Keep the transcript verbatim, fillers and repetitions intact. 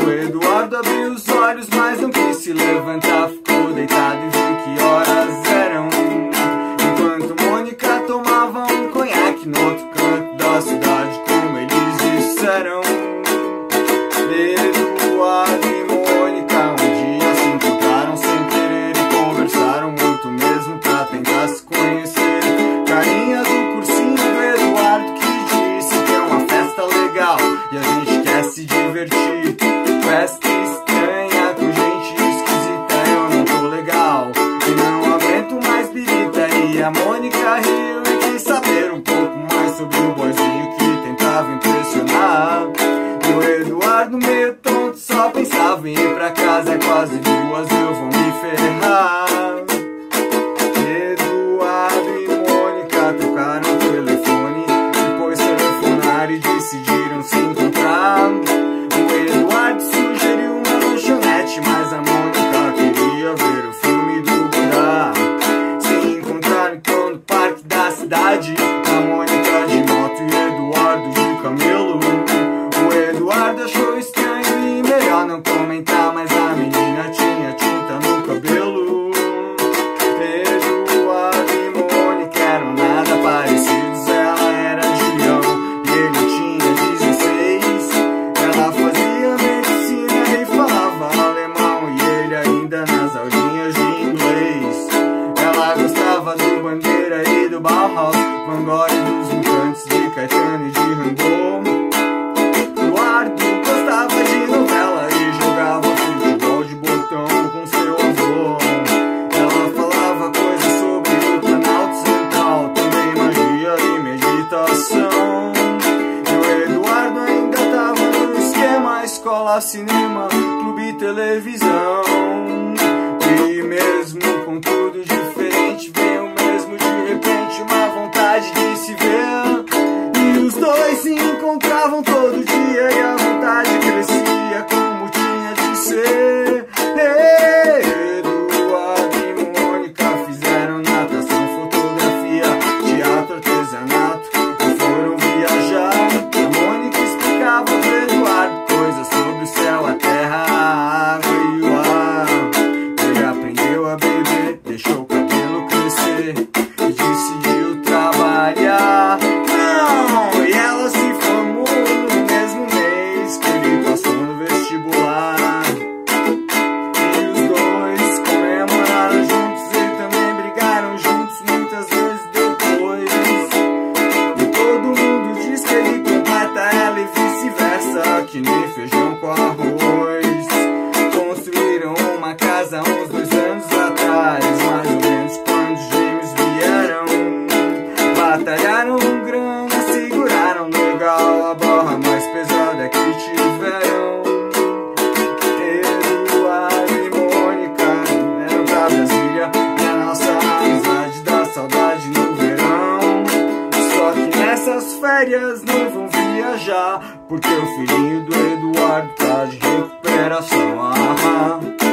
O Eduardo abriu os olhos, mas não quis se levantar. Ficou deitado e viu que horas eram, enquanto Mônica tomava um conhaque no outro canto da cidade, como eles disseram. Eduardo e Mônica um dia se encontraram sem querer e conversaram muito mesmo pra tentar se conhecer. Carinha do cursinho do Eduardo que disse que é uma festa legal e a gente quer se divertir. Festa estranha com gente esquisita, eu não tô legal e não aguento mais birita. E a Mônica riu e quis saber um pouco mais sobre o boyzinho que tentava impressionar. E o Eduardo, meio tonto, só pensava em ir pra casa. É quase duas, eu vou me ferrar. Eduardo e Mônica trocaram o telefone, depois telefonaram e decidiram se encontrar. O Eduardo sugeriu uma lanchonete, mas a Mônica queria ver o filme do Buda. Se encontraram então no parque da cidade, a Mônica de moto e Eduardo de camelo. O Eduardo achou estranho e melhor não comentar, mas a menina tinha tinta no cabelo. Eduardo e Mônica eram nada parecidos, ela era de Leão e ele tinha dezesseis. Ela fazia medicina e falava alemão e ele ainda nas aulinhas de inglês. Ela gostava do Bandeira e do Bauhaus, Van Gogh e dos Mutantes, de Caetano e de Rimbaud. Eduardo gostava de novela e jogava futebol de botão com seu avô. Ela falava coisas sobre o Planalto Central, também magia e meditação. E o Eduardo ainda tava no esquema escola, cinema, clube e televisão. E mesmo com tudo diferente, veio mesmo de repente uma vontade de se ver. E os dois se encontravam todo dia e a vontade crescia como tinha de ser. Eduardo e Mônica fizeram natação, fotografia, teatro, artesanato e foram viajar. A Mônica explicava pro Eduardo coisas sobre o céu, a terra, a água e o ar. Ele aprendeu a beber, deixou o cabelo crescer e decidiu trabalhar. Não! E ela se formou no mesmo mês que ele passou no vestibular. E os dois comemoraram juntos e também brigaram juntos muitas vezes depois. E todo mundo diz que ele completa ela e vice-versa, que nem feijão com arroz. Construíram uma casa uns dois anos atrás, mais ou menos quando os gêmeos vieram. Batalharam grana, seguraram legal a barra mais pesada que tiveram. Eduardo e Mônica eram pra Brasília e a nossa amizade dá saudade no verão. Só que nessas férias não vão viajar, porque o filhinho do Eduardo tá de recuperação. Ah, ah.